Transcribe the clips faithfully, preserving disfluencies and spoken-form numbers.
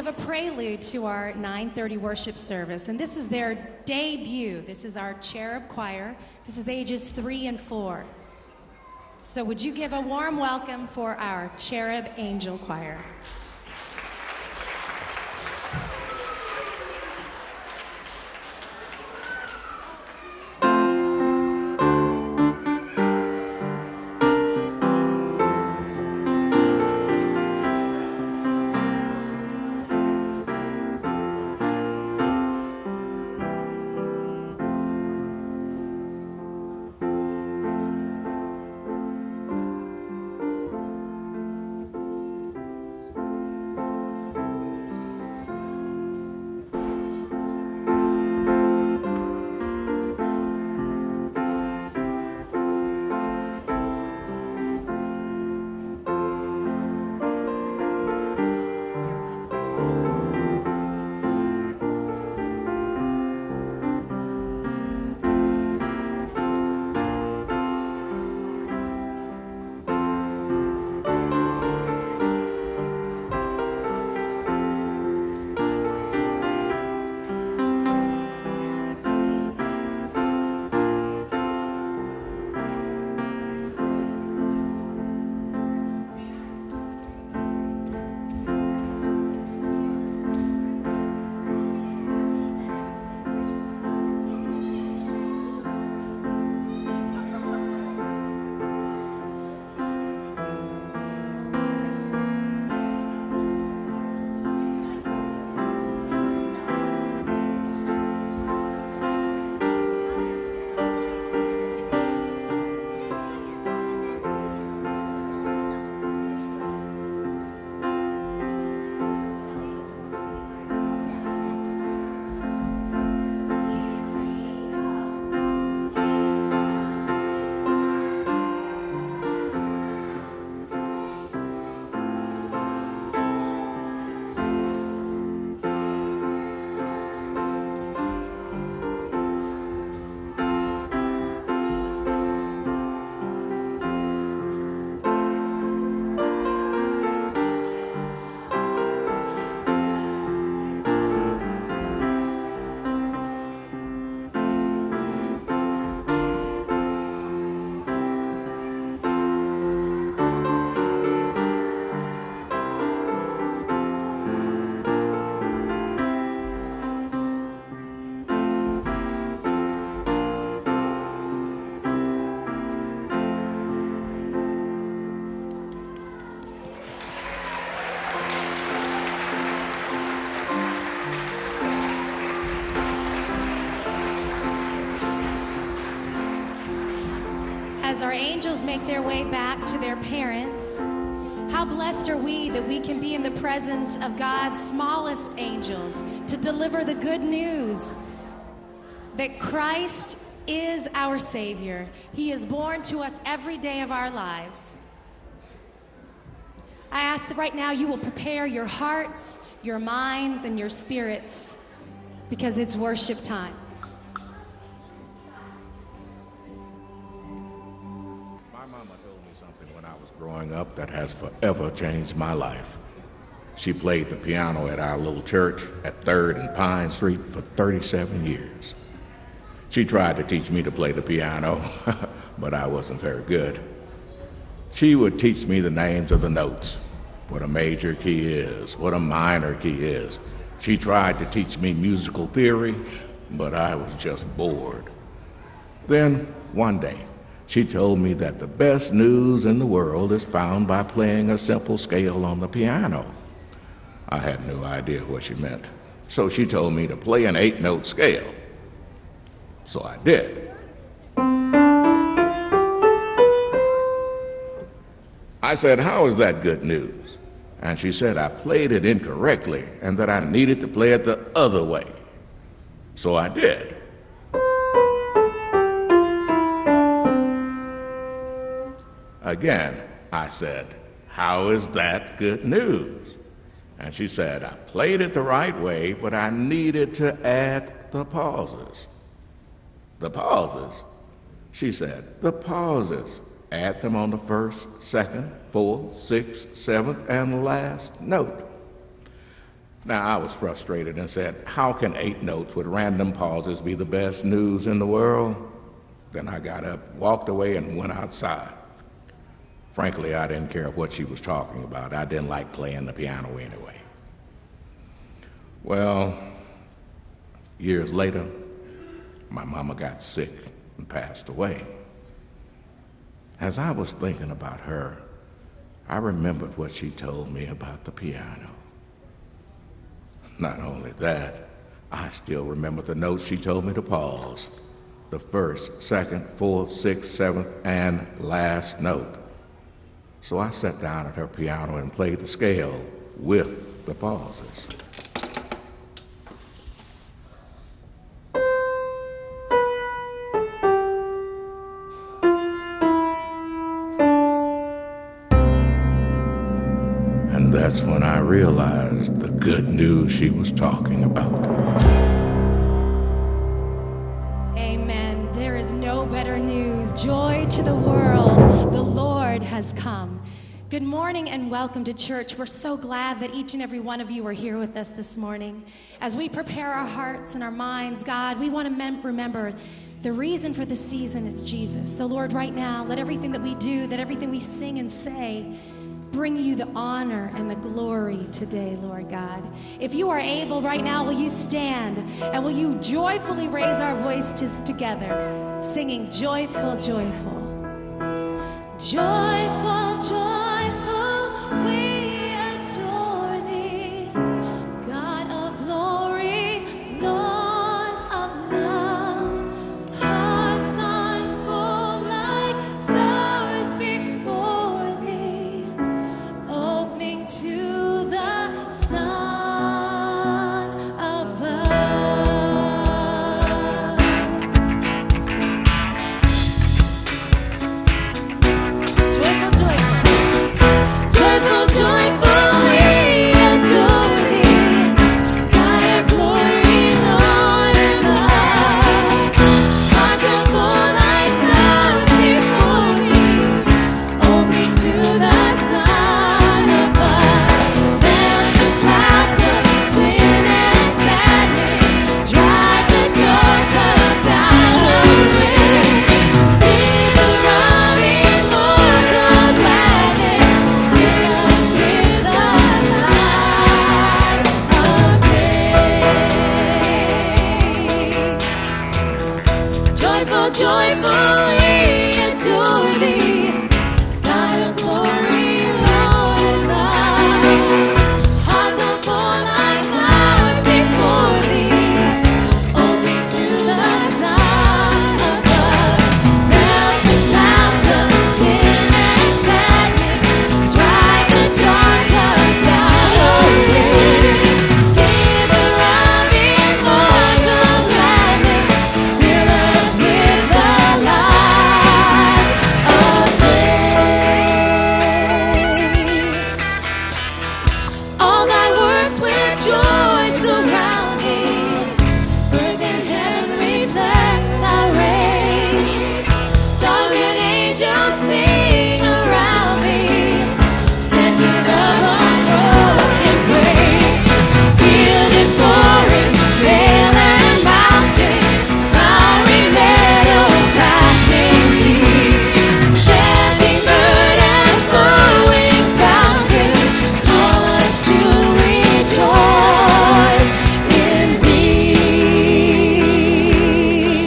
Give a prelude to our nine thirty worship service, and this is their debut. This is our Cherub Choir. This is ages three and four. So would you give a warm welcome for our Cherub Angel Choir? As our angels make their way back to their parents, how blessed are we that we can be in the presence of God's smallest angels to deliver the good news that Christ is our Savior. He is born to us every day of our lives. I ask that right now you will prepare your hearts, your minds, and your spirits, because it's worship time. Growing up that has forever changed my life. She played the piano at our little church at third and Pine Street for thirty-seven years. She tried to teach me to play the piano, but I wasn't very good. She would teach me the names of the notes, what a major key is, what a minor key is. She tried to teach me musical theory, but I was just bored. Then, one day, she told me that the best news in the world is found by playing a simple scale on the piano. I had no idea what she meant, so she told me to play an eight-note scale. So I did. I said, "How is that good news?" And she said I played it incorrectly and that I needed to play it the other way. So I did. Again, I said, "How is that good news?" And she said, "I played it the right way, but I needed to add the pauses." The pauses? She said, "The pauses. Add them on the first, second, fourth, sixth, seventh, and last note." Now, I was frustrated and said, how can eight notes with random pauses be the best news in the world? Then I got up, walked away, and went outside. Frankly, I didn't care what she was talking about. I didn't like playing the piano anyway. Well, years later, my mama got sick and passed away. As I was thinking about her, I remembered what she told me about the piano. Not only that, I still remember the notes she told me to pause. The first, second, fourth, sixth, seventh, and last note. So I sat down at her piano and played the scale with the pauses. And that's when I realized the good news she was talking about. Amen. There is no better news. Joy to the world. The Lord has come. Good morning and welcome to church. We're so glad that each and every one of you are here with us this morning. As we prepare our hearts and our minds, God, we want to mem- remember the reason for the season is Jesus. So Lord, right now, let everything that we do, that everything we sing and say, bring you the honor and the glory today, Lord God. If you are able right now, will you stand and will you joyfully raise our voices together, singing joyful, joyful. Joyful, joyful, we adore thee, God of glory, Lord of love. Hearts unfold like flowers before thee, opening to the sun above. Joyful, joyful, joyful, joyful, we adore thee, God of glory, Lord of love. Hearts unfold like flowers before thee, opening to the sun above. Melt the clouds of sin and sadness, drive the dark cloud down away. Give the round immortal gladness, fill us with the light of day. Joyful, joyful, we adore thee, God of glory, Lord of love. Hearts unfold like flowers before thee, opening to the sun above. Melt the clouds of sin and sadness, drive the dark cloud down away. Give the round immortal gladness, fill us with the light of day. All thy works with joy surround me, earth and heaven reflect thy rays. Stars and angels sing around me, sending up unbroken praise. Field and forest, vale and mountain, flowery meadow, flashing sea, chanting bird and flowing fountain, call us to rejoice in thee.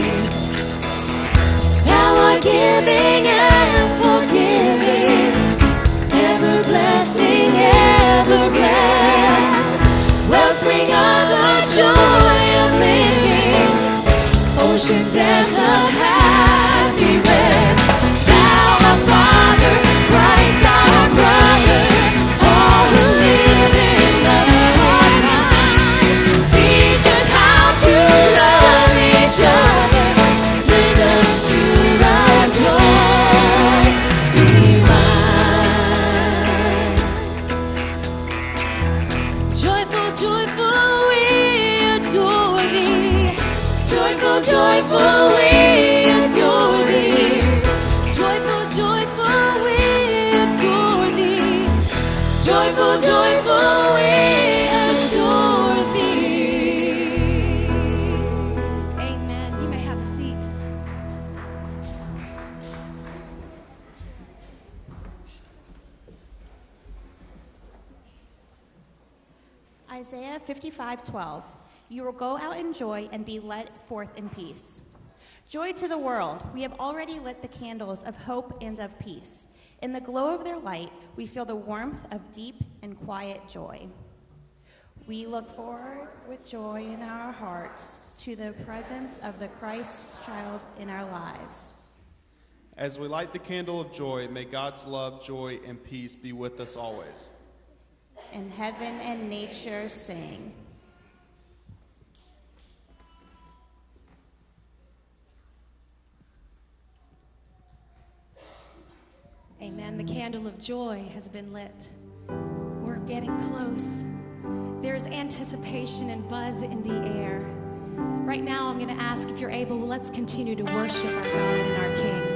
Thou art giving and forgiving, ever blessing, ever blessed, wellspring of the joy of living, ocean depth of happy rest. Thou our Father, Christ our brother, all who live in the heart mind, teach us how to love each other, lead us to the joy divine. Joyful, joyful, we adore thee. Joyful, joyful, we adore thee. Joyful, joyful, we adore thee. Joyful, joyful, we adore Isaiah fifty-five twelve. You will go out in joy and be led forth in peace. Joy to the world. We have already lit the candles of hope and of peace. In the glow of their light, we feel the warmth of deep and quiet joy. We look forward with joy in our hearts to the presence of the Christ child in our lives. As we light the candle of joy, may God's love, joy, and peace be with us always. And heaven and nature sing. Amen. The candle of joy has been lit. We're getting close. There's anticipation and buzz in the air. Right now, I'm going to ask if you're able, well, let's continue to worship our God and our King.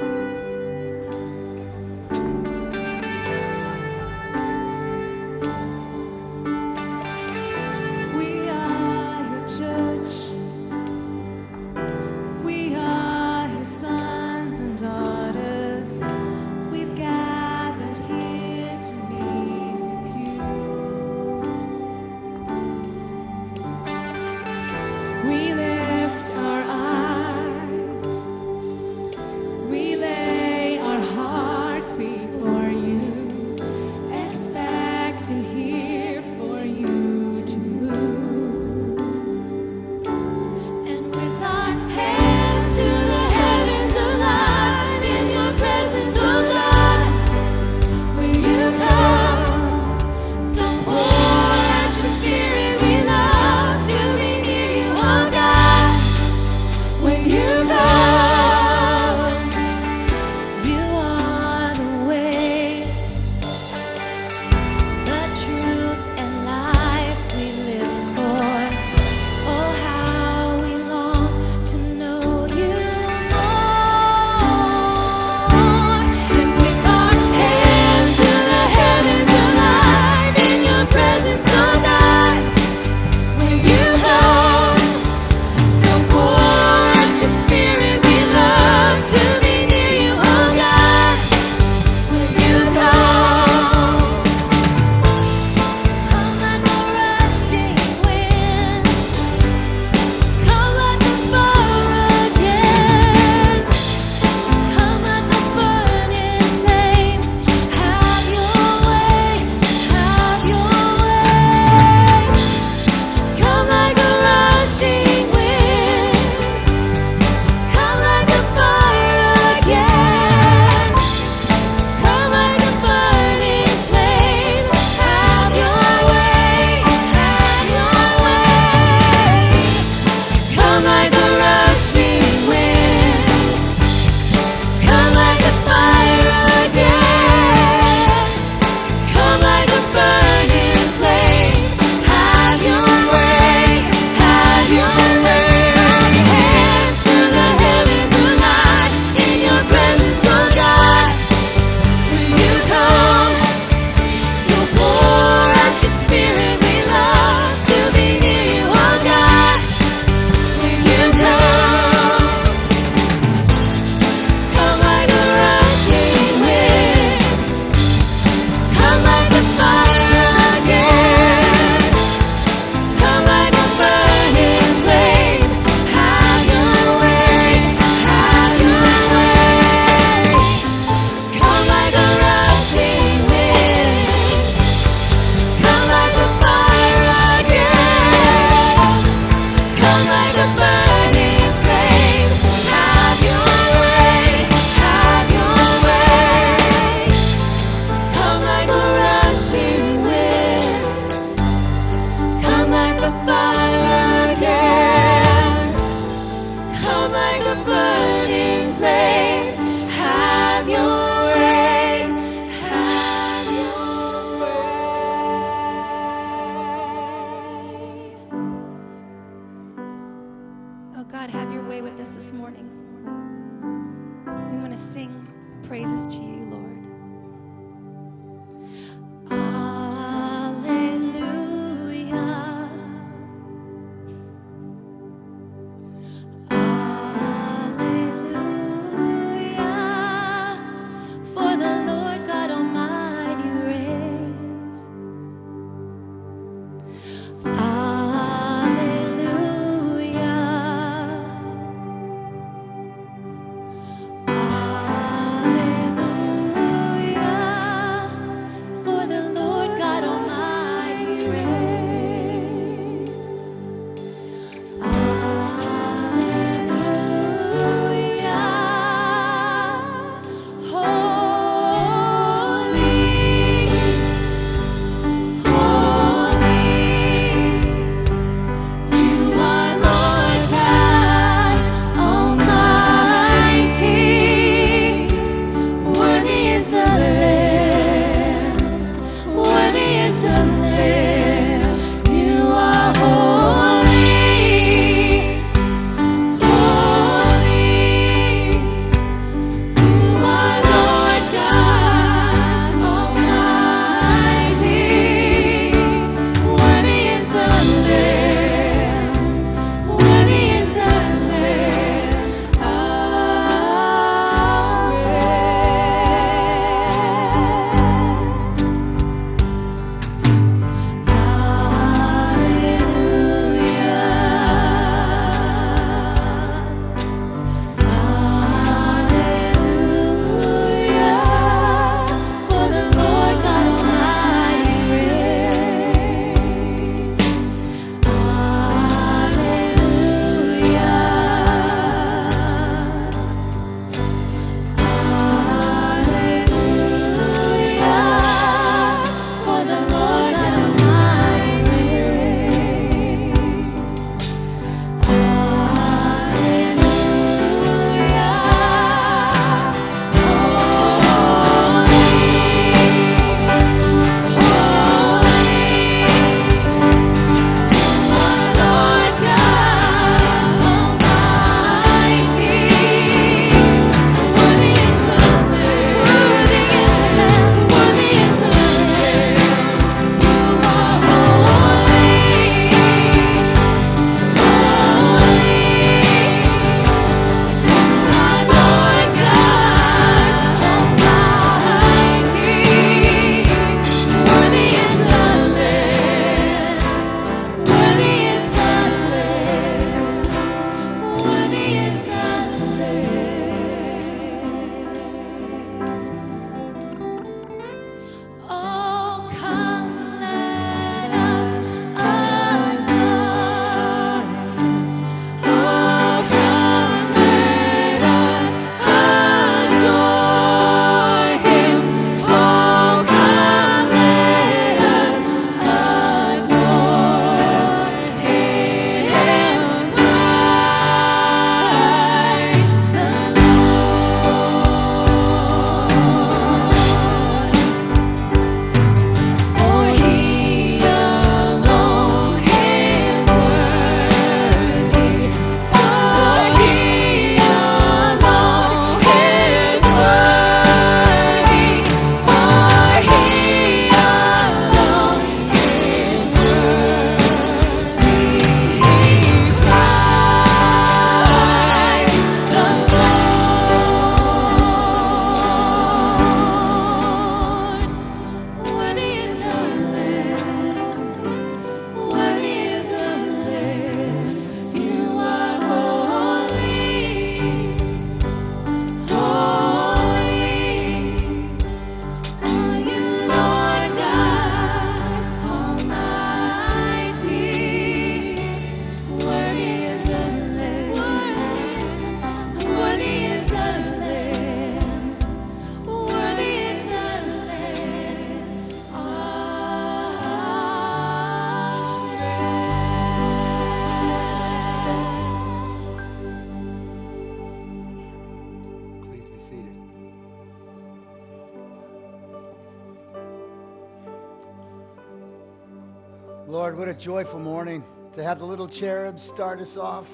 Lord, what a joyful morning to have the little cherubs start us off,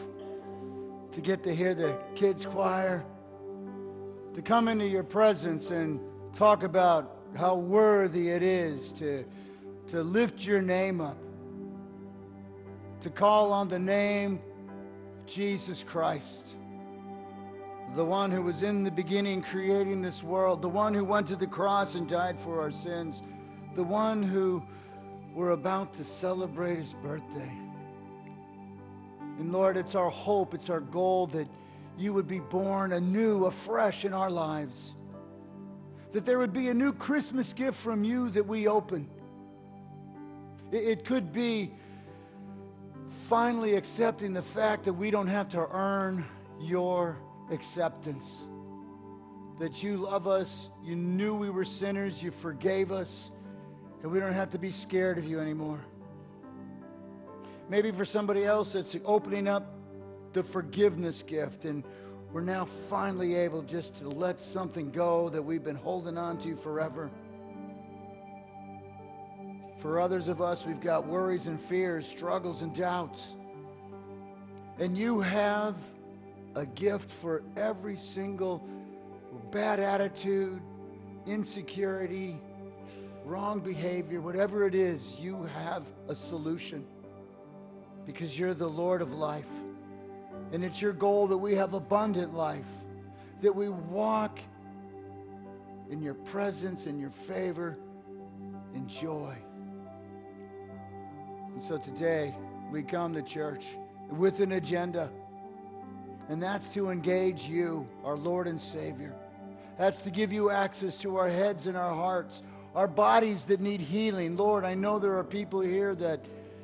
to get to hear the Kids Choir, to come into your presence and talk about how worthy it is to, to lift your name up, to call on the name of Jesus Christ, the one who was in the beginning creating this world, the one who went to the cross and died for our sins, the one who we're about to celebrate his birthday. And Lord, it's our hope, it's our goal that you would be born anew, afresh in our lives. That there would be a new Christmas gift from you that we open. It, it could be finally accepting the fact that we don't have to earn your acceptance. That you love us, you knew we were sinners, you forgave us, and we don't have to be scared of you anymore. Maybe for somebody else, it's opening up the forgiveness gift, and we're now finally able just to let something go that we've been holding on to forever. For others of us, we've got worries and fears, struggles and doubts. And you have a gift for every single bad attitude, insecurity, wrong behavior, whatever it is, you have a solution. Because you're the Lord of life. And it's your goal that we have abundant life. That we walk in your presence, in your favor, in joy. And so today, we come to church with an agenda. And that's to engage you, our Lord and Savior. That's to give you access to our heads and our hearts, our bodies that need healing. Lord, I know there are people here that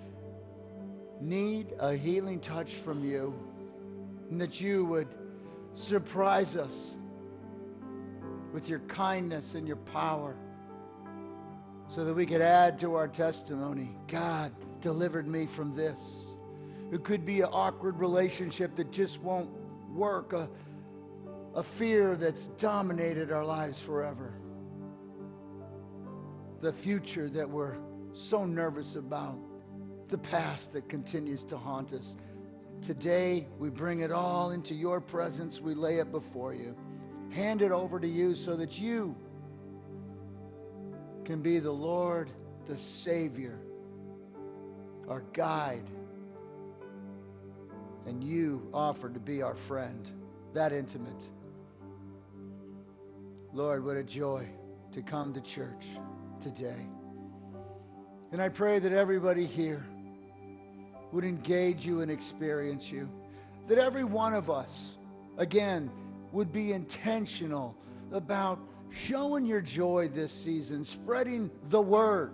need a healing touch from you, and that you would surprise us with your kindness and your power so that we could add to our testimony. God delivered me from this. It could be an awkward relationship that just won't work, a, a fear that's dominated our lives forever, the future that we're so nervous about, the past that continues to haunt us. Today, we bring it all into your presence. We lay it before you. Hand it over to you so that you can be the Lord, the Savior, our guide, and you offer to be our friend, that intimate. Lord, what a joy to come to church today. And I pray that everybody here would engage you and experience you. That every one of us, again, would be intentional about showing your joy this season, spreading the word,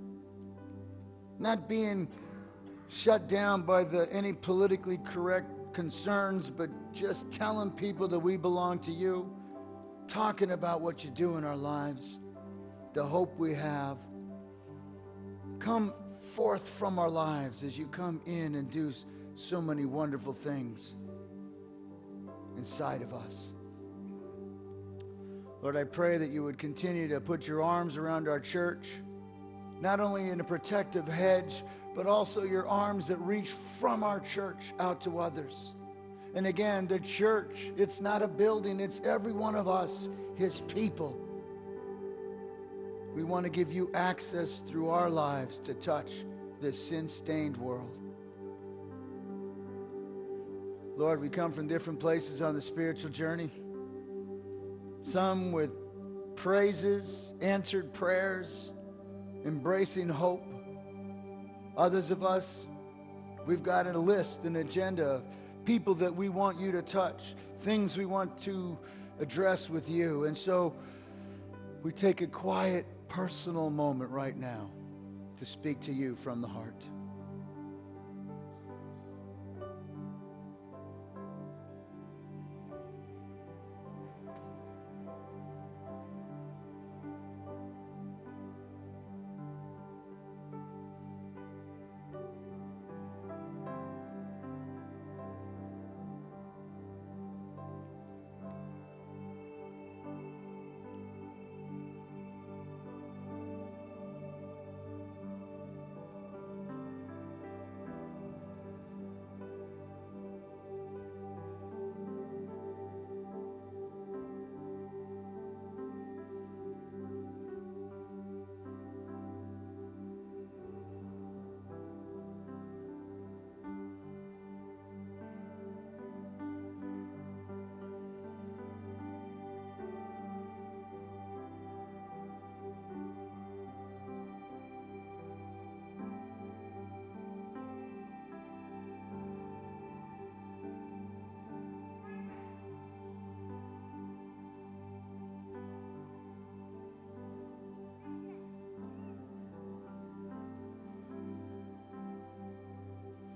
not being shut down by the any politically correct concerns, but just telling people that we belong to you, talking about what you do in our lives, the hope we have. Come forth from our lives as you come in and do so many wonderful things inside of us. Lord, I pray that you would continue to put your arms around our church, not only in a protective hedge, but also your arms that reach from our church out to others. And again, the church, it's not a building, it's every one of us, his people. We want to give you access through our lives to touch this sin-stained world. Lord, we come from different places on the spiritual journey. Some with praises, answered prayers, embracing hope. Others of us, we've got a list, an agenda of people that we want you to touch, things we want to address with you. And so we take a quiet, personal moment right now to speak to you from the heart.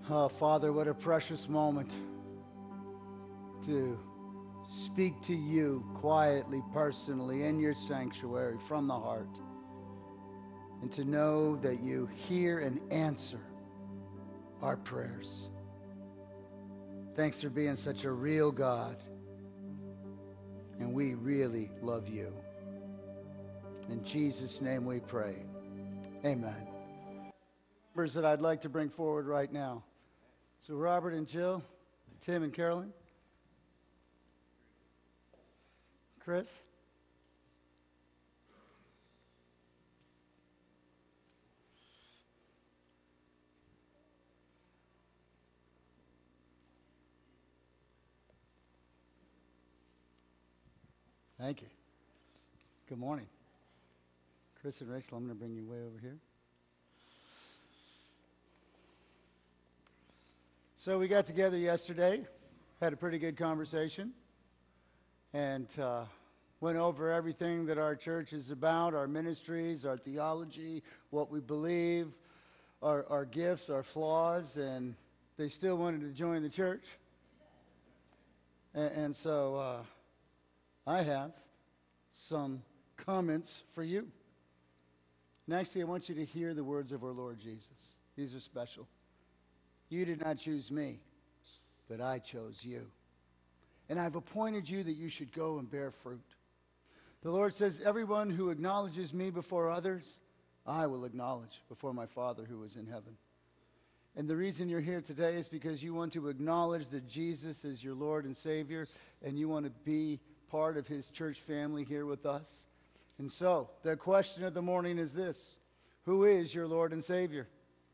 Oh, Father, what a precious moment to speak to you quietly, personally, in your sanctuary from the heart, and to know that you hear and answer our prayers. Thanks for being such a real God, and we really love you. In Jesus' name we pray. Amen. Numbers that I'd like to bring forward right now. So Robert and Jill, Tim and Carolyn, Chris. Thank you. Good morning. Chris and Rachel, I'm going to bring you way over here. So we got together yesterday, had a pretty good conversation, and uh, went over everything that our church is about, our ministries, our theology, what we believe, our, our gifts, our flaws, and they still wanted to join the church. And, and so uh, I have some comments for you. And actually, I want you to hear the words of our Lord Jesus. These are special. You did not choose me, but I chose you. And I've appointed you that you should go and bear fruit. The Lord says, everyone who acknowledges me before others, I will acknowledge before my Father who is in heaven. And the reason you're here today is because you want to acknowledge that Jesus is your Lord and Savior, and you want to be part of his church family here with us. And so, the question of the morning is this: who is your Lord and Savior?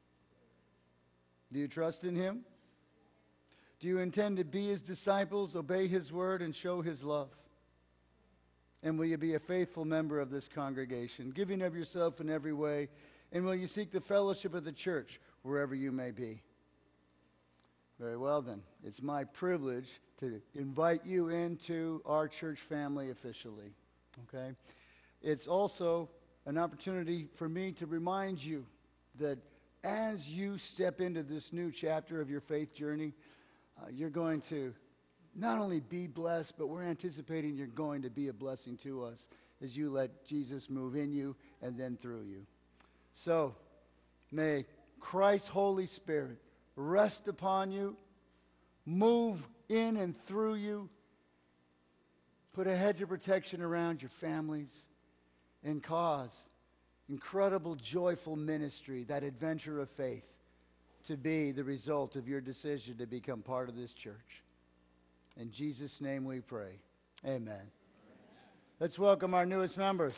Do you trust in him? Do you intend to be his disciples, obey his word, and show his love? And will you be a faithful member of this congregation, giving of yourself in every way? And will you seek the fellowship of the church wherever you may be? Very well then, it's my privilege to invite you into our church family officially, okay? It's also an opportunity for me to remind you that as you step into this new chapter of your faith journey, uh, you're going to not only be blessed, but we're anticipating you're going to be a blessing to us as you let Jesus move in you and then through you. So, may Christ's Holy Spirit rest upon you, move in and through you, put a hedge of protection around your families, and cause incredible, joyful ministry, that adventure of faith, to be the result of your decision to become part of this church. In Jesus' name we pray. Amen. Amen. Let's welcome our newest members.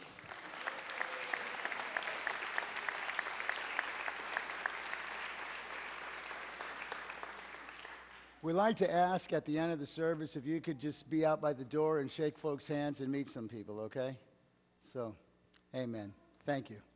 We like to ask at the end of the service if you could just be out by the door and shake folks' hands and meet some people, okay? So, amen. Thank you.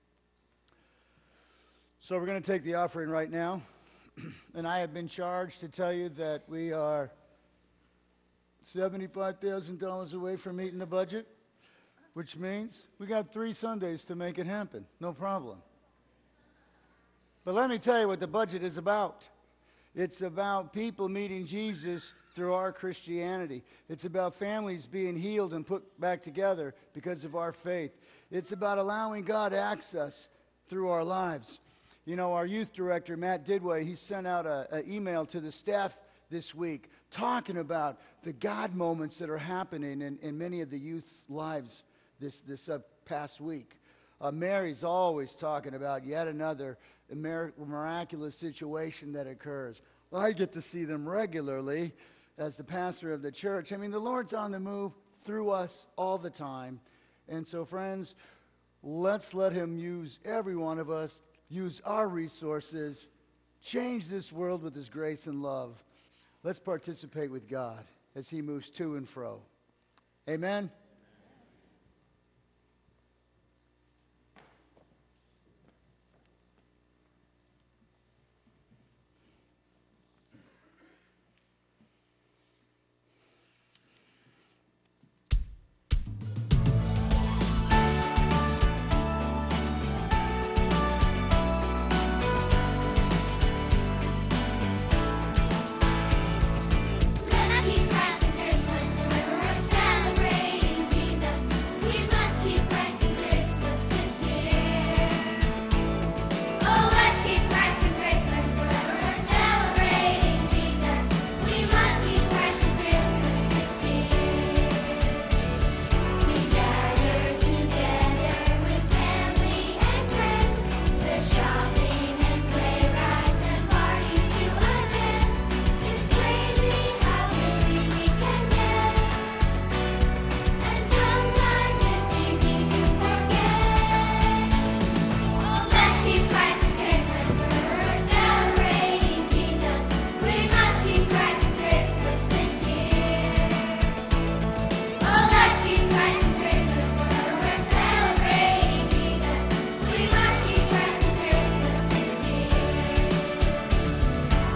So we're going to take the offering right now. And I have been charged to tell you that we are seventy-five thousand dollars away from meeting the budget, which means we got three Sundays to make it happen. No problem. But let me tell you what the budget is about. It's about people meeting Jesus through our Christianity. It's about families being healed and put back together because of our faith. It's about allowing God access through our lives. You know, our youth director, Matt Didway, he sent out an email to the staff this week talking about the God moments that are happening in, in many of the youth's lives this, this uh, past week. Uh, Mary's always talking about yet another miraculous situation that occurs. I get to see them regularly as the pastor of the church. I mean, the Lord's on the move through us all the time. And so, friends, let's let him use every one of us, use our resources, change this world with his grace and love. Let's participate with God as he moves to and fro. Amen?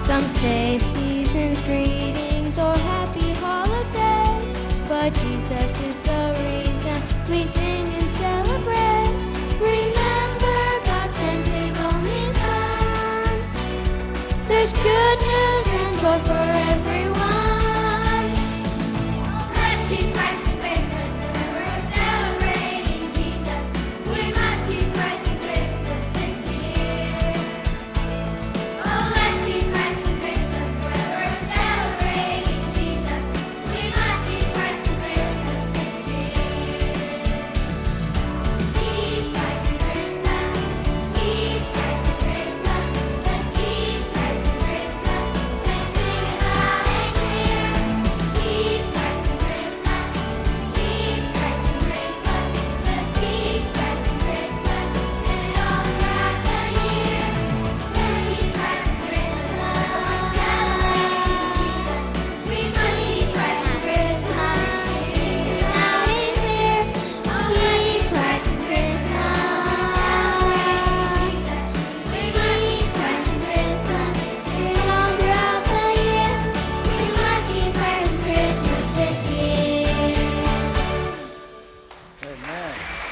Some say season's greetings or happy holidays, but Jesus is the reason we sing and celebrate. Remember, God sent His only Son. There's good news in store for everyone. Let's keep Christ in Christmas, we're celebrating Jesus. We must keep Christ in Christmas this year. Oh, let's keep Christ in Christmas, we're celebrating Jesus. We must keep Christ in Christmas this year. Keep Christ in Christmas, keep Christ in Christmas. Let's keep Christ in Christmas, let's sing it loud and clear. Keep Christ in Christmas, keep Christ in Christmas. Let's keep Christ in Christmas, and it all throughout the year. Let's keep Christ in Christmas, we're celebrating Jesus. We must keep Christ in Christmas, sing it loud and clear. Keep Christ in Christmas, Jesus. We must keep Christ in Christmas, and it all throughout the year. We must keep Christ in Christmas this year. Amen.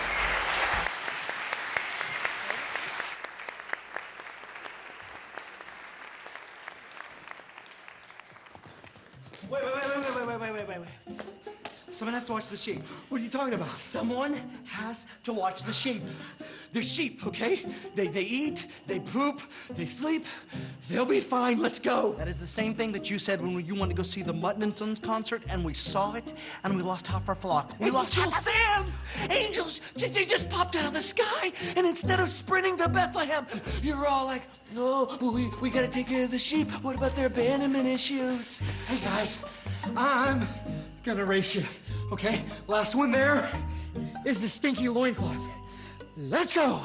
Wait, wait, wait, wait, wait, wait, wait, wait, wait, wait. Someone has to watch the sheep. What are you talking about? Someone has to watch the sheep. They're sheep, okay? They they eat, they poop, they sleep. They'll be fine. Let's go. That is the same thing that you said when you wanted to go see the Mutton and Sons concert, and we saw it, and we lost half our flock. We lost Angel half our... Sam! Angels, they they just popped out of the sky, and instead of sprinting to Bethlehem, you're all like, no, we, we gotta take care of the sheep. What about their abandonment issues? Hey guys, I'm gonna race you, okay? Last one there is the stinky loincloth. Let's go!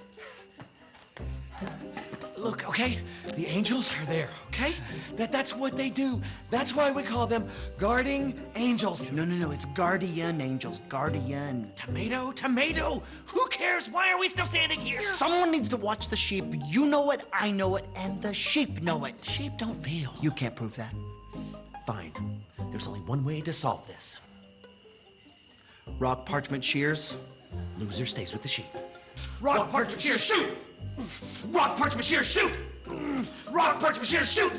Look, okay? The angels are there, okay? That that's what they do. That's why we call them guarding angels. No, no, no, it's guardian angels, guardian. Tomato, tomato. Who cares? Why are we still standing here? Someone needs to watch the sheep. You know it, I know it, and the sheep know it. Sheep don't feel. You can't prove that. Fine. There's only one way to solve this. Rock, parchment, shears. Loser stays with the sheep. Rock, parchment, shears, shoot! Rock, parchment, shears, shoot! Rock, parchment, shears, shoot!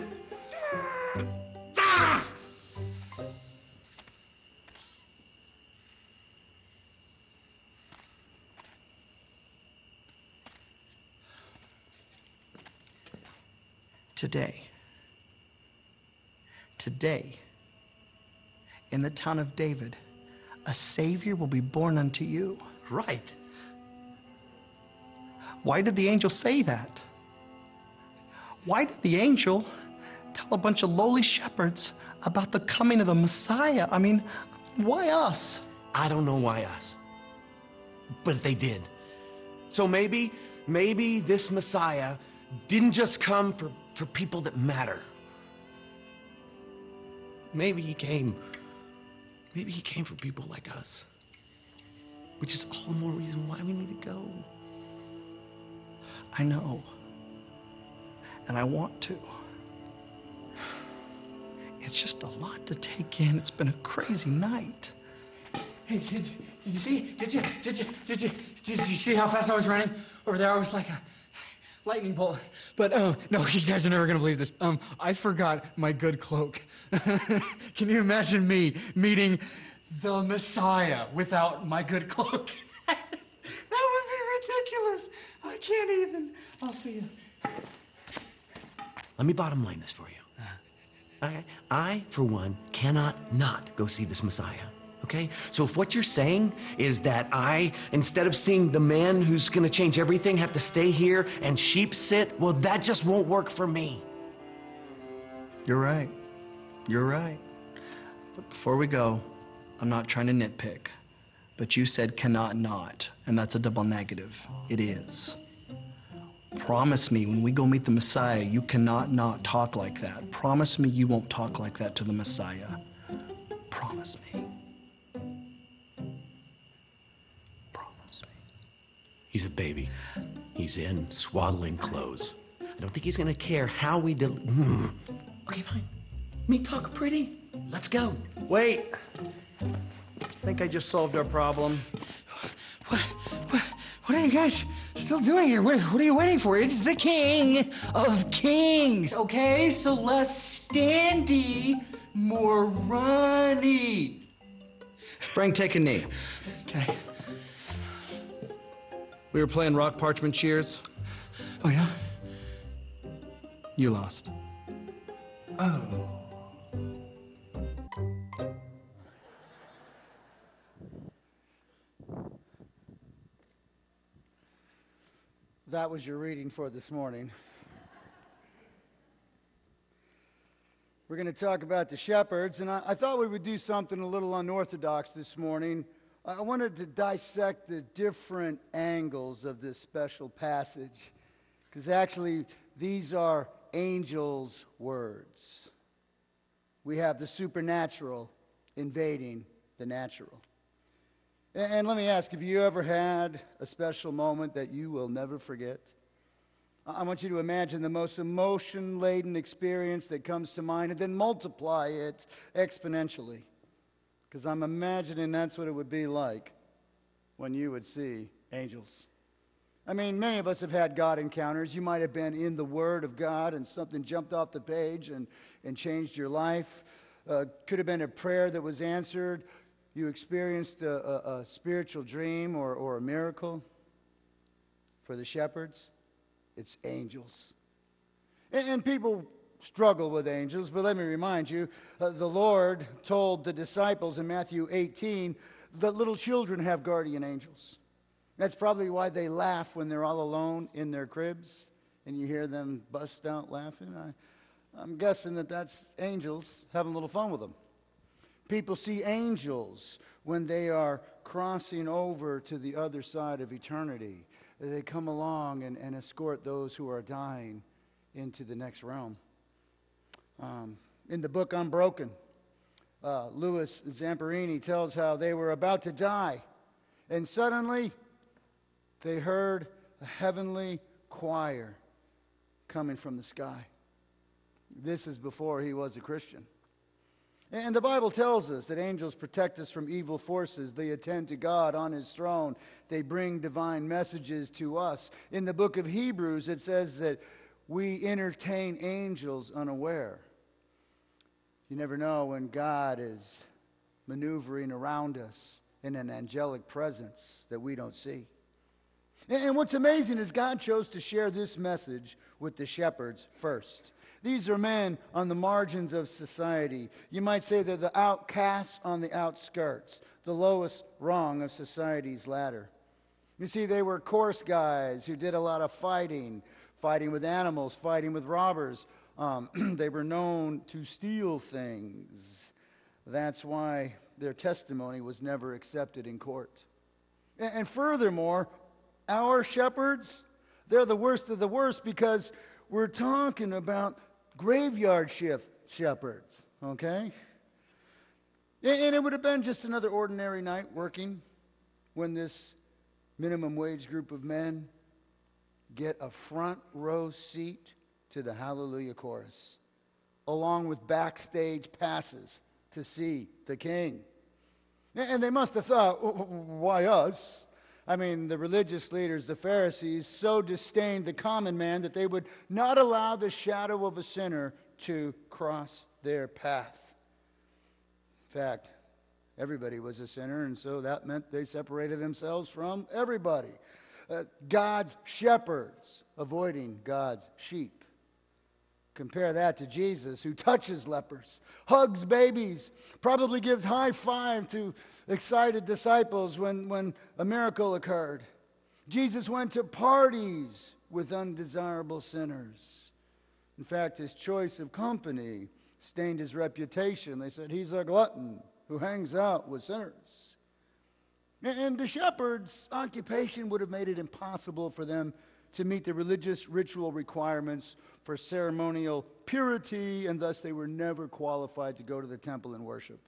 Ah! Today, today, in the town of David, a Savior will be born unto you. Right. Why did the angel say that? Why did the angel tell a bunch of lowly shepherds about the coming of the Messiah? I mean, why us? I don't know why us. But they did. So maybe, maybe this Messiah didn't just come for, for people that matter. Maybe he came, maybe he came for people like us. Which is all the more reason why we need to go. I know. And I want to. It's just a lot to take in. It's been a crazy night. Hey, did, did you see? Did you? Did you? Did you? Did you see how fast I was running? Over there, I was like a lightning bolt. But um, no, you guys are never gonna believe this. Um, I forgot my good cloak. Can you imagine me meeting the Messiah without my good cloak? That would be ridiculous. I can't even. I'll see you. Let me bottom line this for you. Okay? I, for one, cannot not go see this Messiah. Okay? So if what you're saying is that I, instead of seeing the man who's gonna change everything, have to stay here and sheep sit, well, that just won't work for me. You're right. You're right. But before we go, I'm not trying to nitpick, but you said cannot not, and that's a double negative. It is. Promise me when we go meet the Messiah, you cannot not talk like that. Promise me you won't talk like that to the Messiah. Promise me. Promise me. He's a baby. He's in swaddling clothes. I don't think he's gonna care how we del- mm. Okay, fine. Me talk pretty. Let's go. Wait. I think I just solved our problem. What, what, what are you guys still doing here? What, what are you waiting for? It's the King of Kings, okay? So less standy, more runny. Frank, take a knee. Okay. We were playing rock parchment cheers. Oh, yeah? You lost. Oh. That was your reading for this morning. We're going to talk about the shepherds, and I, I thought we would do something a little unorthodox this morning. I wanted to dissect the different angles of this special passage, because actually these are angels' words. We have the supernatural invading the natural. And, and let me ask, have you ever had a special moment that you will never forget? I want you to imagine the most emotion-laden experience that comes to mind and then multiply it exponentially. Because I'm imagining that's what it would be like when you would see angels. I mean, many of us have had God encounters. You might have been in the Word of God and something jumped off the page and, and changed your life. Uh, could have been a prayer that was answered. You experienced a, a, a spiritual dream or, or a miracle. For the shepherds, it's angels. And, and people struggle with angels, but let me remind you, uh, the Lord told the disciples in Matthew eighteen that little children have guardian angels. That's probably why they laugh when they're all alone in their cribs and you hear them bust out laughing. I, I'm guessing that that's angels having a little fun with them. People see angels when they are crossing over to the other side of eternity. They come along and, and escort those who are dying into the next realm. Um, in the book Unbroken, uh, Louis Zamperini tells how they were about to die, and suddenly they heard a heavenly choir coming from the sky. This is before he was a Christian. And the Bible tells us that angels protect us from evil forces. They attend to God on his throne. They bring divine messages to us. In the book of Hebrews, it says that we entertain angels unaware. You never know when God is maneuvering around us in an angelic presence that we don't see. And what's amazing is God chose to share this message with the shepherds first. These are men on the margins of society. You might say they're the outcasts on the outskirts, the lowest rung of society's ladder. You see, they were coarse guys who did a lot of fighting, fighting with animals, fighting with robbers. Um, they were known to steal things. That's why their testimony was never accepted in court. And, and furthermore, our shepherds, they're the worst of the worst because we're talking about graveyard shift shepherds, okay? And, and it would have been just another ordinary night working when this minimum wage group of men get a front row seat to the Hallelujah chorus, along with backstage passes to see the king. And they must have thought, why us? I mean, the religious leaders, the Pharisees, so disdained the common man that they would not allow the shadow of a sinner to cross their path. In fact, everybody was a sinner, and so that meant they separated themselves from everybody. Uh, God's shepherds avoiding God's sheep. Compare that to Jesus, who touches lepers, hugs babies, probably gives high five to excited disciples when, when a miracle occurred. Jesus went to parties with undesirable sinners. In fact, his choice of company stained his reputation. They said he's a glutton who hangs out with sinners. And the shepherds' occupation would have made it impossible for them to meet the religious ritual requirements for ceremonial purity, and thus they were never qualified to go to the temple and worship.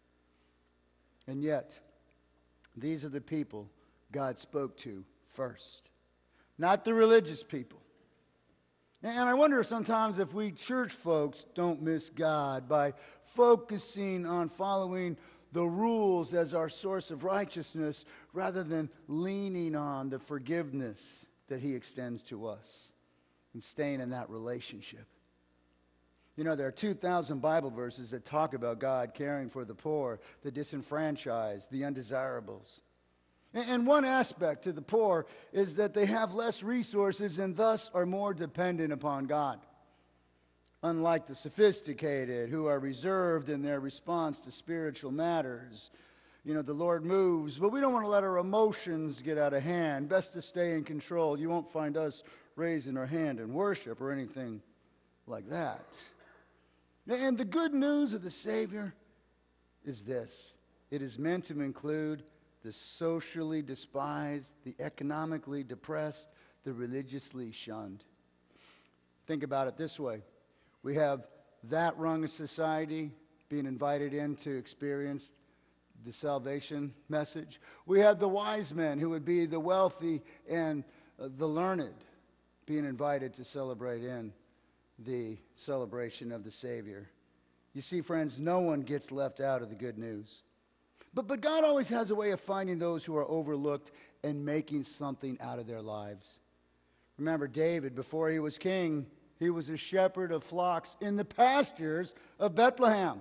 And yet, these are the people God spoke to first, not the religious people. And I wonder sometimes if we church folks don't miss God by focusing on following the rules as our source of righteousness rather than leaning on the forgiveness that he extends to us and staying in that relationship. You know, there are two thousand Bible verses that talk about God caring for the poor, the disenfranchised, the undesirables. And one aspect to the poor is that they have less resources and thus are more dependent upon God. Unlike the sophisticated who are reserved in their response to spiritual matters. You know, the Lord moves, but we don't want to let our emotions get out of hand. Best to stay in control. You won't find us raising our hand in worship or anything like that. And the good news of the Savior is this. It is meant to include the socially despised, the economically depressed, the religiously shunned. Think about it this way. We have that rung of society being invited in to experience the salvation message. We have the wise men, who would be the wealthy and uh, the learned, being invited to celebrate in the celebration of the Savior. You see, friends, no one gets left out of the good news. But, but God always has a way of finding those who are overlooked and making something out of their lives. Remember David, before he was king, he was a shepherd of flocks in the pastures of Bethlehem.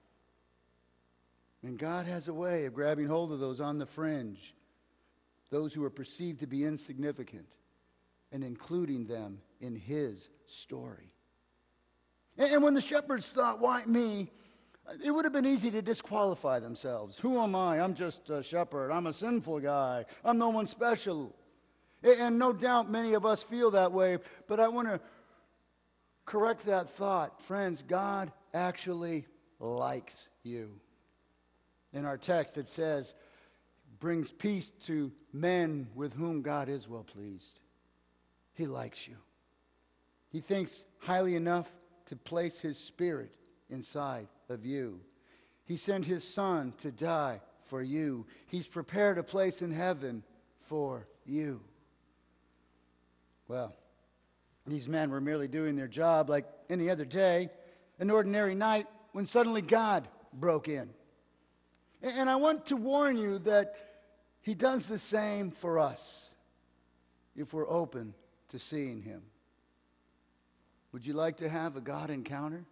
And God has a way of grabbing hold of those on the fringe, those who are perceived to be insignificant, and including them in his story. And, and when the shepherds thought, why me? It would have been easy to disqualify themselves. Who am I? I'm just a shepherd. I'm a sinful guy. I'm no one special. And no doubt many of us feel that way, but I want to correct that thought. Friends, God actually likes you. In our text it says, brings peace to men with whom God is well pleased. He likes you. He thinks highly enough to place his Spirit inside of you. He sent his Son to die for you. He's prepared a place in heaven for you. Well, these men were merely doing their job like any other day, an ordinary night, when suddenly God broke in. And I want to warn you that he does the same for us if we're open to seeing him. Would you like to have a God encounter?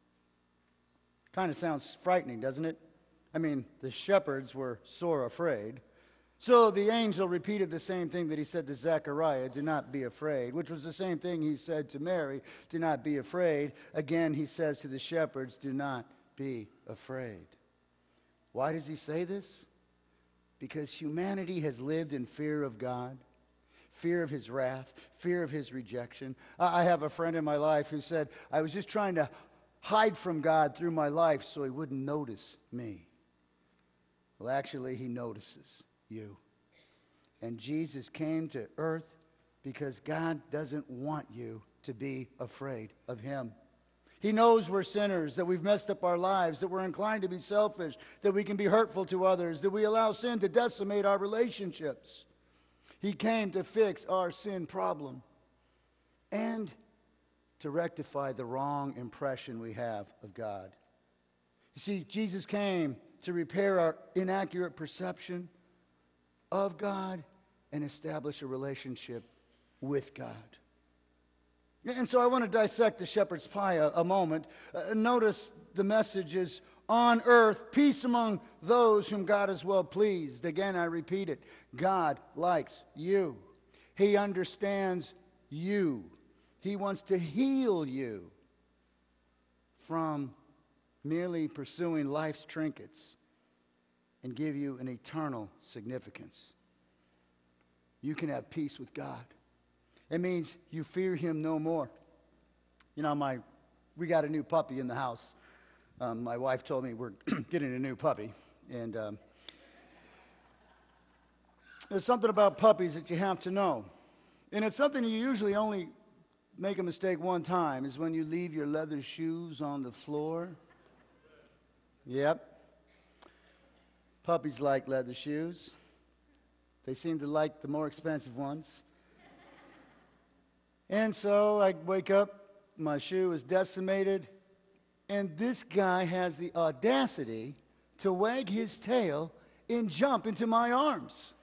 Kind of sounds frightening, doesn't it? I mean, the shepherds were sore afraid. So the angel repeated the same thing that he said to Zechariah, do not be afraid, which was the same thing he said to Mary, do not be afraid. Again, he says to the shepherds, do not be afraid. Why does he say this? Because humanity has lived in fear of God, fear of his wrath, fear of his rejection. I have a friend in my life who said, I was just trying to hide from God through my life so he wouldn't notice me. Well, actually, he notices you. And Jesus came to earth because God doesn't want you to be afraid of him. He knows we're sinners, that we've messed up our lives, that we're inclined to be selfish, that we can be hurtful to others, that we allow sin to decimate our relationships. He came to fix our sin problem and to rectify the wrong impression we have of God. You see, Jesus came to repair our inaccurate perception of God and establish a relationship with God. And so I want to dissect the shepherd's pie a, a moment. Uh, notice the message is, on earth, peace among those whom God is well pleased. Again, I repeat it. God likes you. He understands you. He wants to heal you from merely pursuing life's trinkets and give you an eternal significance. You can have peace with God. It means you fear him no more. You know, my we got a new puppy in the house. Um, my wife told me we're getting a new puppy. And um, there's something about puppies that you have to know. And it's something you usually only make a mistake one time, is when you leave your leather shoes on the floor. Yep. Puppies like leather shoes. They seem to like the more expensive ones. And so I wake up, my shoe is decimated, and this guy has the audacity to wag his tail and jump into my arms.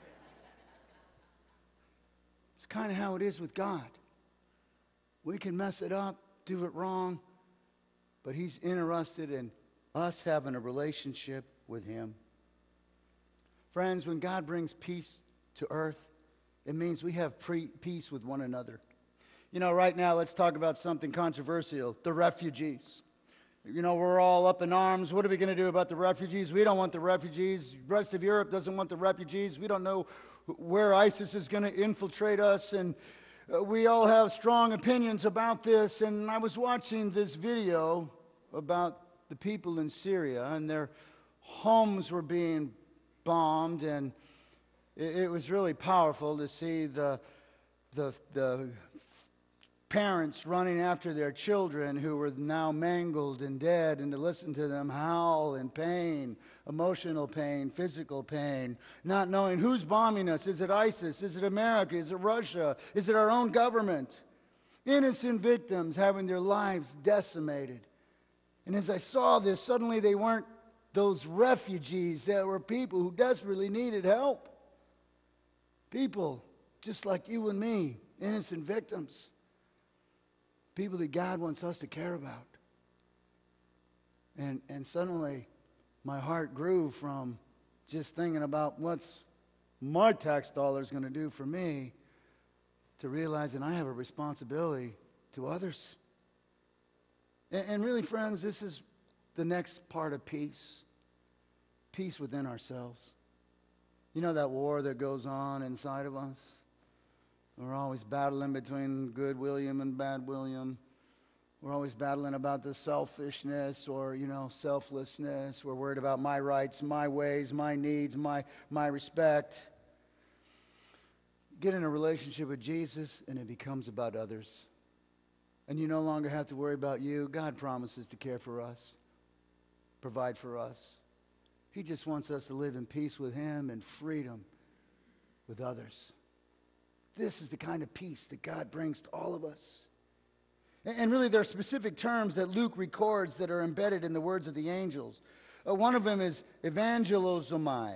It's kind of how it is with God. We can mess it up, do it wrong, but He's interested in us having a relationship with Him. Friends, when God brings peace to earth, it means we have pre- peace with one another. You know, right now, let's talk about something controversial, the refugees. You know, we're all up in arms. What are we going to do about the refugees? We don't want the refugees. The rest of Europe doesn't want the refugees. We don't know where ISIS is going to infiltrate us, and uh, we all have strong opinions about this. And I was watching this video about the people in Syria, and their homes were being bombed, and it, it was really powerful to see the the the parents running after their children who were now mangled and dead, and to listen to them howl in pain, emotional pain, physical pain, not knowing who's bombing us. Is it ISIS? Is it America? Is it Russia? Is it our own government? Innocent victims having their lives decimated. And as I saw this, suddenly they weren't those refugees. There were people who desperately needed help. People just like you and me, innocent victims. People that God wants us to care about. And and suddenly my heart grew from just thinking about what's my tax dollars going to do for me to realizing I have a responsibility to others. And, and really, friends, this is the next part of peace. Peace within ourselves. You know that war that goes on inside of us? We're always battling between good William and bad William. We're always battling about the selfishness or, you know, selflessness. We're worried about my rights, my ways, my needs, my, my respect. Get in a relationship with Jesus and it becomes about others. And you no longer have to worry about you. God promises to care for us, provide for us. He just wants us to live in peace with Him and freedom with others. This is the kind of peace that God brings to all of us. And really, there are specific terms that Luke records that are embedded in the words of the angels. Uh, one of them is evangelizomai.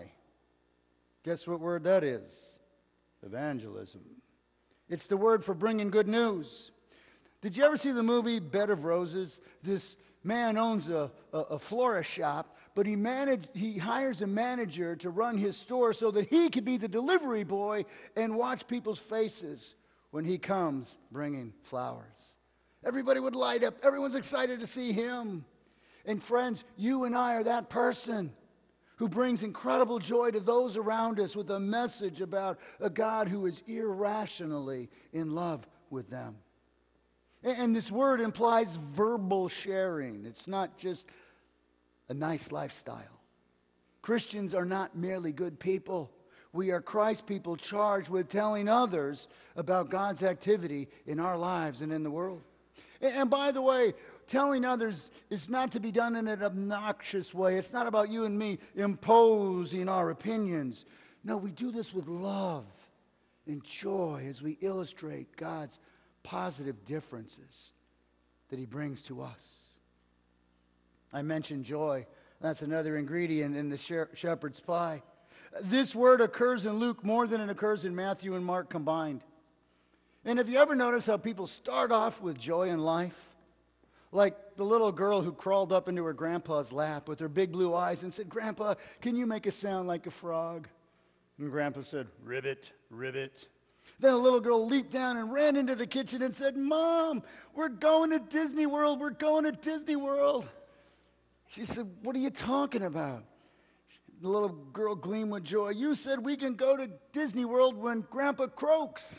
Guess what word that is? Evangelism. It's the word for bringing good news. Did you ever see the movie Bed of Roses? This man owns a, a, a florist shop, but he manage, he hires a manager to run his store so that he could be the delivery boy and watch people's faces when he comes bringing flowers. Everybody would light up. Everyone's excited to see him. And friends, you and I are that person who brings incredible joy to those around us with a message about a God who is irrationally in love with them. And this word implies verbal sharing. It's not just a nice lifestyle. Christians are not merely good people. We are Christ people charged with telling others about God's activity in our lives and in the world. And by the way, telling others is not to be done in an obnoxious way. It's not about you and me imposing our opinions. No, we do this with love and joy as we illustrate God's positive differences that He brings to us. I mentioned joy. That's another ingredient in the shepherd's pie. This word occurs in Luke more than it occurs in Matthew and Mark combined. And have you ever noticed how people start off with joy in life? Like the little girl who crawled up into her grandpa's lap with her big blue eyes and said, "Grandpa, can you make a sound like a frog?" And Grandpa said, "Ribbit, ribbit." Then a little girl leaped down and ran into the kitchen and said, "Mom, we're going to Disney World. We're going to Disney World." She said, "What are you talking about?" The little girl gleamed with joy. "You said we can go to Disney World when Grandpa croaks."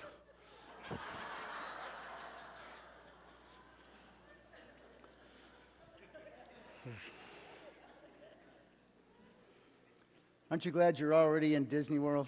Aren't you glad you're already in Disney World?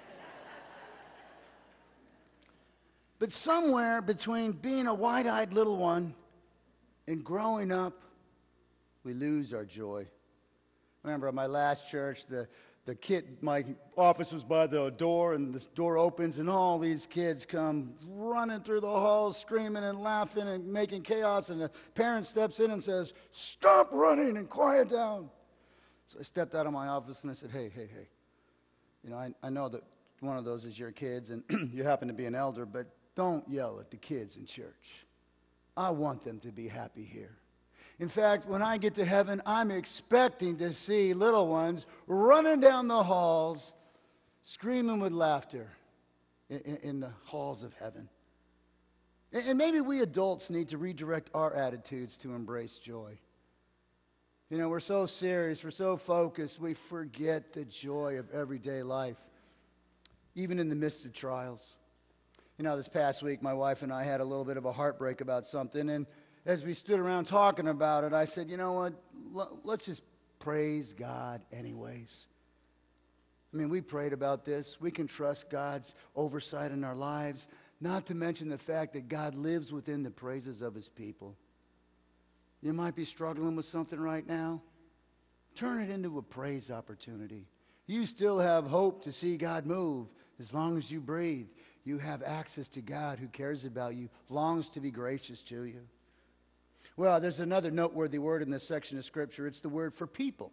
But somewhere between being a wide-eyed little one and growing up, we lose our joy. Remember, at my last church, the, the kid, my office was by the door, and this door opens, and all these kids come running through the halls, screaming and laughing and making chaos, and the parent steps in and says, "Stop running and quiet down." So I stepped out of my office and I said, hey, hey, hey, you know, I, I know that one of those is your kids, and you happen to be an elder, but don't yell at the kids in church. I want them to be happy here. In fact, when I get to heaven, I'm expecting to see little ones running down the halls, screaming with laughter in, in, in the halls of heaven. And, and maybe we adults need to redirect our attitudes to embrace joy. You know, we're so serious, we're so focused, we forget the joy of everyday life, even in the midst of trials. You know, this past week, my wife and I had a little bit of a heartbreak about something, and as we stood around talking about it, I said, you know what, L- let's just praise God anyways. I mean, we prayed about this. We can trust God's oversight in our lives, not to mention the fact that God lives within the praises of his people. You might be struggling with something right now. Turn it into a praise opportunity. You still have hope to see God move as long as you breathe. You have access to God who cares about you, longs to be gracious to you. Well, there's another noteworthy word in this section of Scripture. It's the word for people.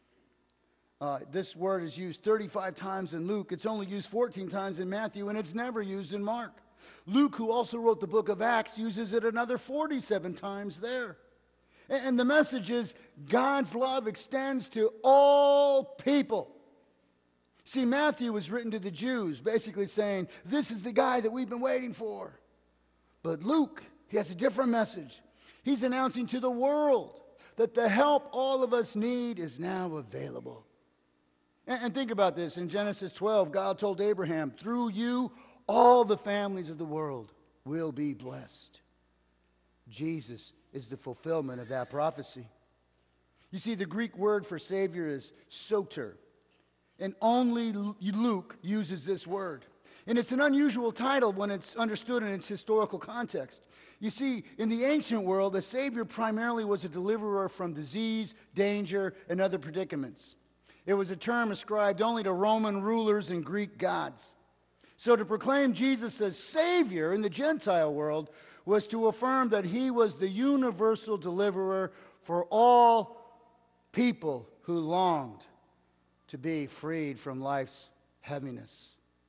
Uh, this word is used thirty-five times in Luke. It's only used fourteen times in Matthew, and it's never used in Mark. Luke, who also wrote the book of Acts, uses it another forty-seven times there. And, and the message is God's love extends to all people. See, Matthew was written to the Jews, basically saying, this is the guy that we've been waiting for. But Luke, he has a different message. He's announcing to the world that the help all of us need is now available. And, and think about this. In Genesis twelve, God told Abraham, through you, all the families of the world will be blessed. Jesus is the fulfillment of that prophecy. You see, the Greek word for Savior is soter. And only Luke uses this word. And it's an unusual title when it's understood in its historical context. You see, in the ancient world, a Savior primarily was a deliverer from disease, danger, and other predicaments. It was a term ascribed only to Roman rulers and Greek gods. So to proclaim Jesus as Savior in the Gentile world was to affirm that he was the universal deliverer for all people who longed to be freed from life's heaviness.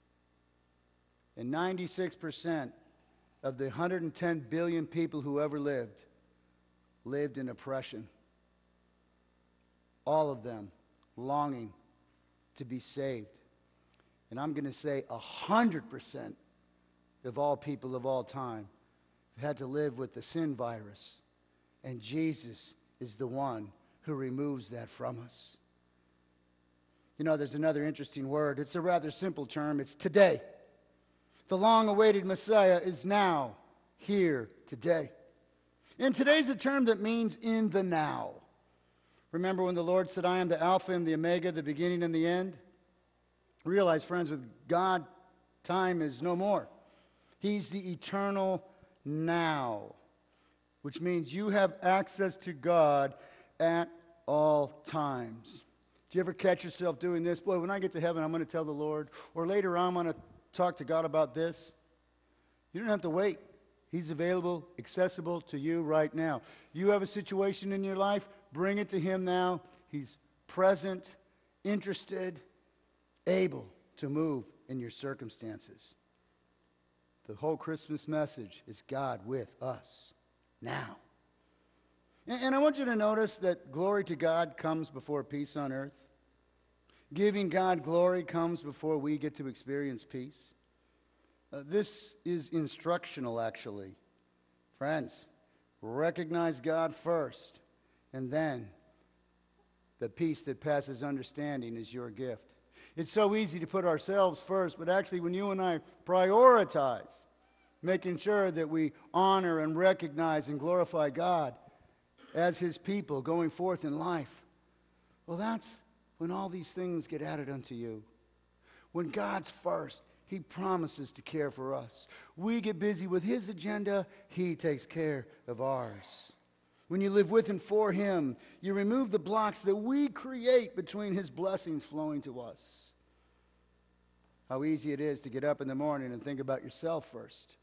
And ninety-six percent of the one hundred ten billion people who ever lived, lived in oppression. All of them longing to be saved. And I'm going to say one hundred percent of all people of all time had to live with the sin virus. And Jesus is the one who removes that from us. You know, there's another interesting word. It's a rather simple term. It's today. The long-awaited Messiah is now, here, today. And today's a term that means in the now. Remember when the Lord said, I am the Alpha and the Omega, the beginning and the end? Realize, friends, with God, time is no more. He's the eternal now, which means you have access to God at all times. Do you ever catch yourself doing this? Boy, when I get to heaven, I'm going to tell the Lord, or later on, I'm going to talk to God about this. You don't have to wait. He's available, accessible to you right now. You have a situation in your life, bring it to him now. He's present, interested, able to move in your circumstances. The whole Christmas message is God with us now. And, and I want you to notice that glory to God comes before peace on earth. Giving God glory comes before we get to experience peace. Uh, this is instructional, actually. Friends, recognize God first, and then the peace that passes understanding is your gift. It's so easy to put ourselves first, but actually when you and I prioritize making sure that we honor and recognize and glorify God as his people going forth in life, well, that's when all these things get added unto you. When God's first, he promises to care for us. We get busy with his agenda, he takes care of ours. When you live with and for Him, you remove the blocks that we create between His blessings flowing to us. How easy it is to get up in the morning and think about yourself first.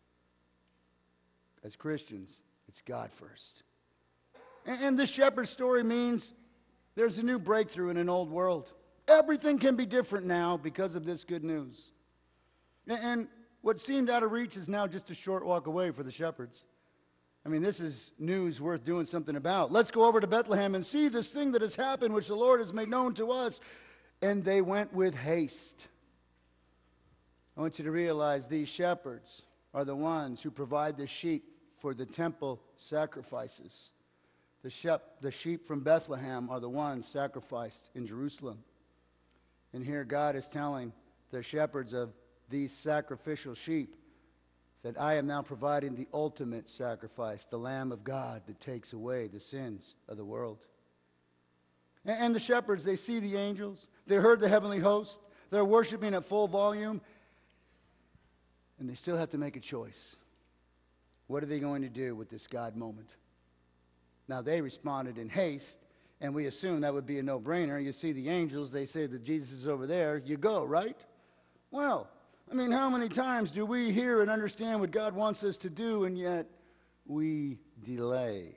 As Christians, it's God first. And, and this shepherd story means there's a new breakthrough in an old world. Everything can be different now because of this good news. And, and what seemed out of reach is now just a short walk away for the shepherds. I mean, this is news worth doing something about. Let's go over to Bethlehem and see this thing that has happened, which the Lord has made known to us. And they went with haste. I want you to realize these shepherds are the ones who provide the sheep for the temple sacrifices. The, shep- the sheep from Bethlehem are the ones sacrificed in Jerusalem. And here God is telling the shepherds of these sacrificial sheep that I am now providing the ultimate sacrifice, the Lamb of God that takes away the sins of the world. And, and the shepherds, they see the angels, they heard the heavenly host, they're worshiping at full volume, and they still have to make a choice. What are they going to do with this God moment? Now, they responded in haste, and we assume that would be a no-brainer. You see the angels, they say that Jesus is over there, you go, right? Well, I mean, how many times do we hear and understand what God wants us to do, and yet we delay?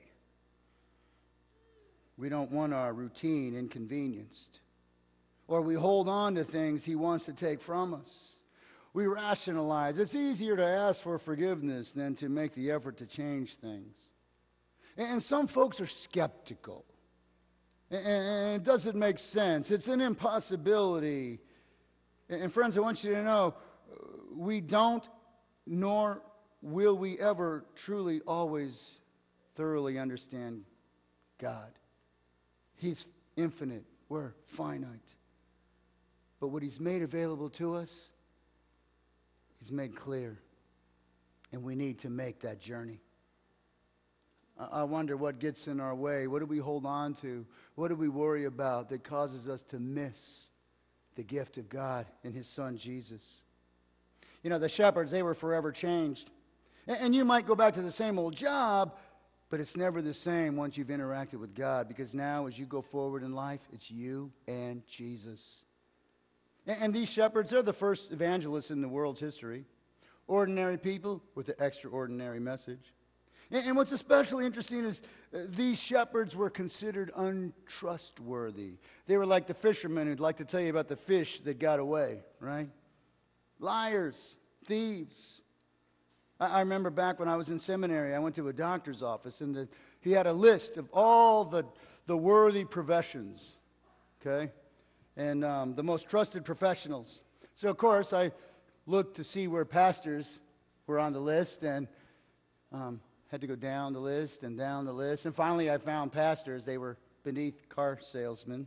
We don't want our routine inconvenienced. Or we hold on to things He wants to take from us. We rationalize. It's easier to ask for forgiveness than to make the effort to change things. And some folks are skeptical. And it doesn't make sense. It's an impossibility. And friends, I want you to know, we don't, nor will we ever truly always thoroughly understand God. He's infinite. We're finite. But what He's made available to us, He's made clear. And we need to make that journey. I wonder what gets in our way. What do we hold on to? What do we worry about that causes us to miss the gift of God in His Son, Jesus? You know, the shepherds, they were forever changed. And you might go back to the same old job, but it's never the same once you've interacted with God, because now as you go forward in life, it's you and Jesus. And these shepherds, they're the first evangelists in the world's history. Ordinary people with an extraordinary message. And what's especially interesting is uh, these shepherds were considered untrustworthy. They were like the fishermen who'd like to tell you about the fish that got away, right? Liars, thieves. I, I remember back when I was in seminary, I went to a doctor's office, and the, he had a list of all the, the worthy professions, okay? And um, the most trusted professionals. So, of course, I looked to see where pastors were on the list, and um, had to go down the list and down the list. And finally I found pastors. They were beneath car salesmen.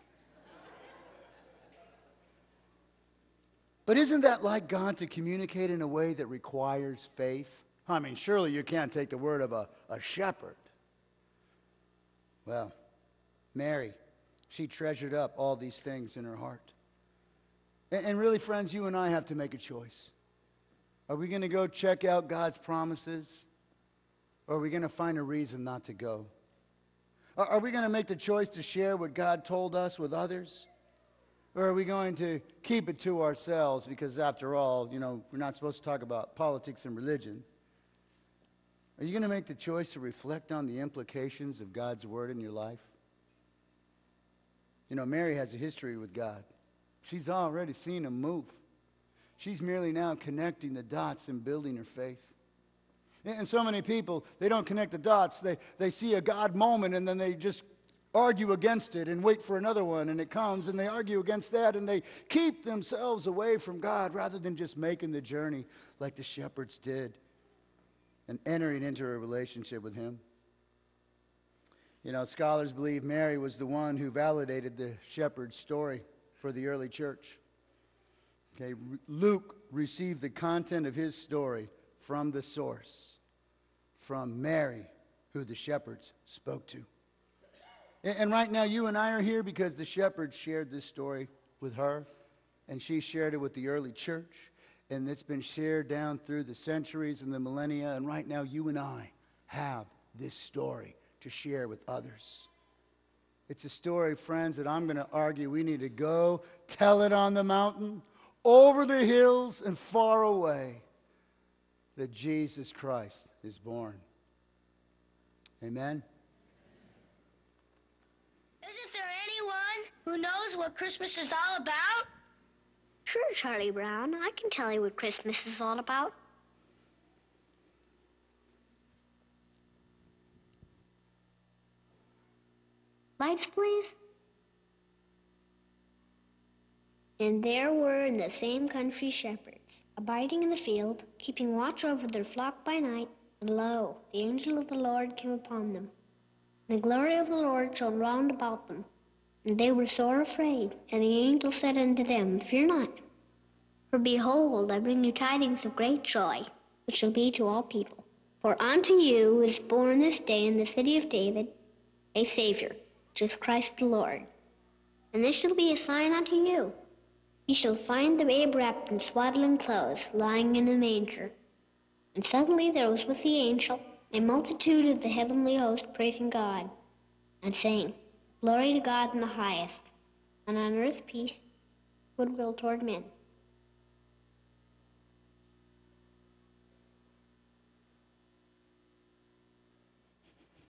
But isn't that like God to communicate in a way that requires faith? I mean, surely you can't take the word of a, a shepherd. Well, Mary, she treasured up all these things in her heart. And, and really, friends, you and I have to make a choice. Are we going to go check out God's promises? Or are we going to find a reason not to go? Are we going to make the choice to share what God told us with others? Or are we going to keep it to ourselves? Because after all, you know, we're not supposed to talk about politics and religion. Are you going to make the choice to reflect on the implications of God's word in your life? You know, Mary has a history with God. She's already seen Him move. She's merely now connecting the dots and building her faith. And so many people, they don't connect the dots. They, they see a God moment, and then they just argue against it and wait for another one, and it comes, and they argue against that, and they keep themselves away from God rather than just making the journey like the shepherds did and entering into a relationship with Him. You know, scholars believe Mary was the one who validated the shepherd's story for the early church. Okay, Luke received the content of his story from the source, from Mary, who the shepherds spoke to. And right now, you and I are here because the shepherds shared this story with her, and she shared it with the early church, and it's been shared down through the centuries and the millennia, and right now, you and I have this story to share with others. It's a story, friends, that I'm going to argue we need to go tell it on the mountain, over the hills, and far away, that Jesus Christ is born. Amen? Isn't there anyone who knows what Christmas is all about? Sure, Charlie Brown. I can tell you what Christmas is all about. Lights, please. And there were in the same country shepherds, abiding in the field, keeping watch over their flock by night. And lo, the angel of the Lord came upon them. And the glory of the Lord shone round about them. And they were sore afraid. And the angel said unto them, Fear not. For behold, I bring you tidings of great joy, which shall be to all people. For unto you is born this day in the city of David a Savior, which is Christ the Lord. And this shall be a sign unto you. Ye shall find the babe wrapped in swaddling clothes, lying in a manger. And suddenly there was with the angel a multitude of the heavenly host praising God, and saying, Glory to God in the highest, and on earth peace, goodwill toward men.